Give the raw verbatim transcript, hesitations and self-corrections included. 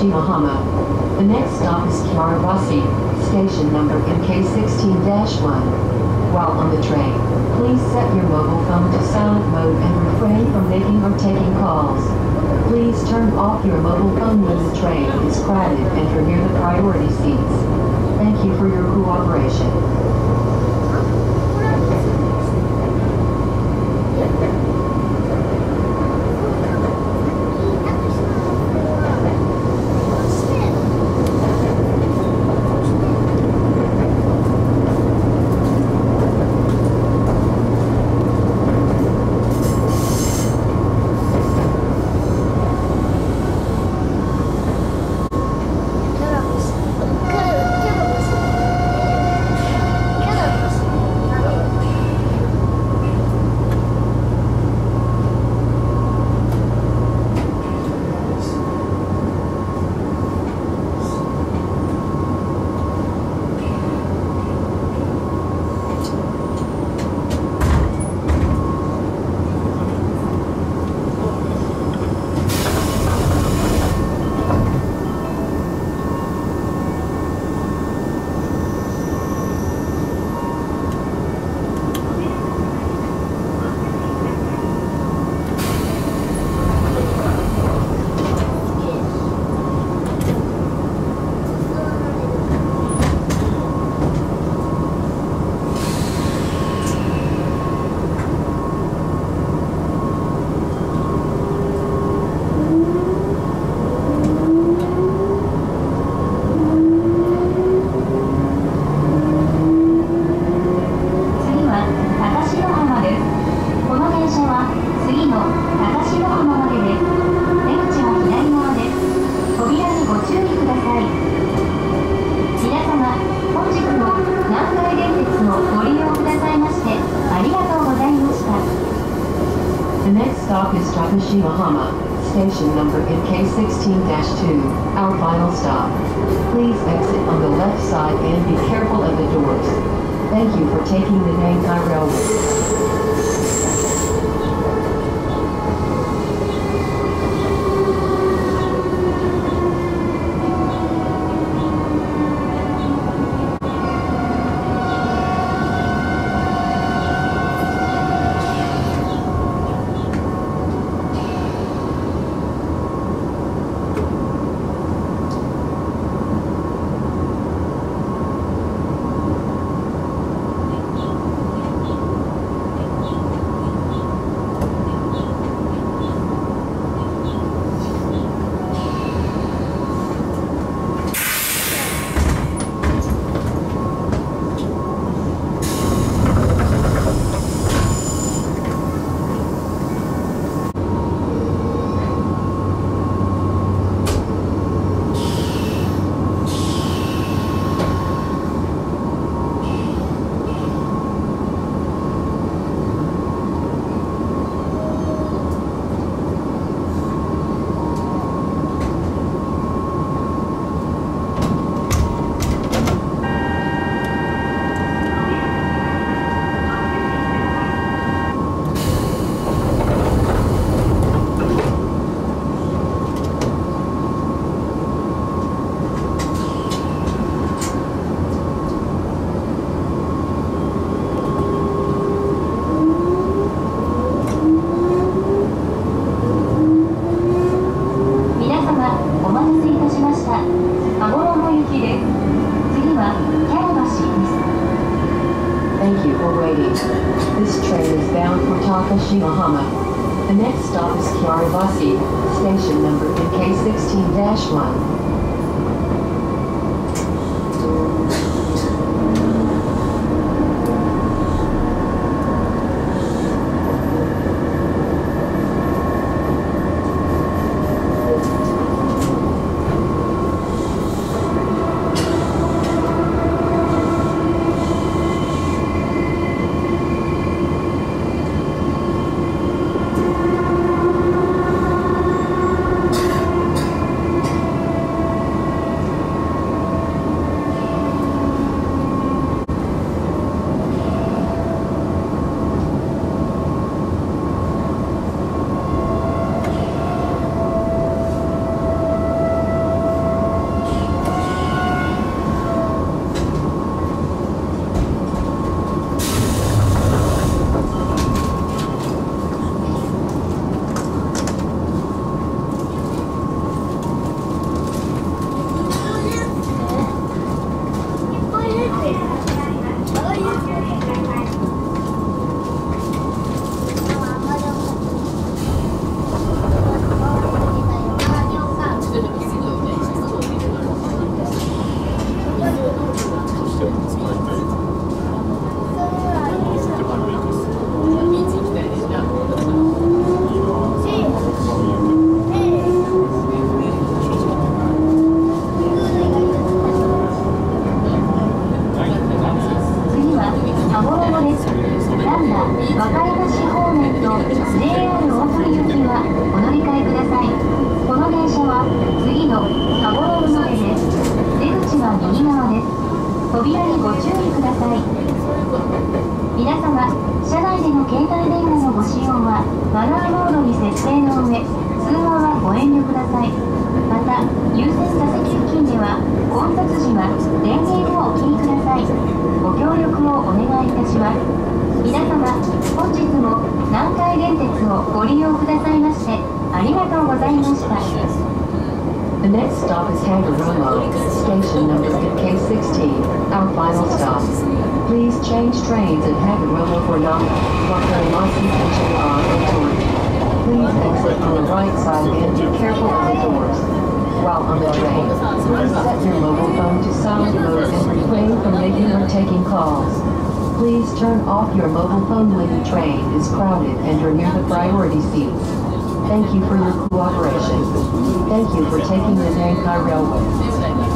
Takashimahama. The next stop is Kiarabasi, station number M K sixteen dash one. While on the train, please set your mobile phone to silent mode and refrain from making or taking calls. Please turn off your mobile phone when the train is crowded and you're near the priority seats. Thank you for your cooperation. Takashimahama, station number M K sixteen dash two, our final stop. Please exit on the left side and be careful of the doors. Thank you for taking the Nankai Railway. Takashimahama. The next stop is Kiarabasi, station number M K sixteen dash one. さい。また、優先座席付近では、混雑時は電源をお切りください。ご協力をお願いいたします。皆様、本日も南海電鉄をご利用くださいましてありがとうございました。 The next stop is Hagaromo, station number K sixteen, our final stop. Please change trains at Hagaromo for Naka, Wakarimasi and Chillon Otori. Please exit on the right side and be careful of the doors. While on the train, please set your mobile phone to silent mode and refrain from making or taking calls. Please turn off your mobile phone when the train is crowded and you're near the priority seats. Thank you for your cooperation. Thank you for taking the Nankai Railway.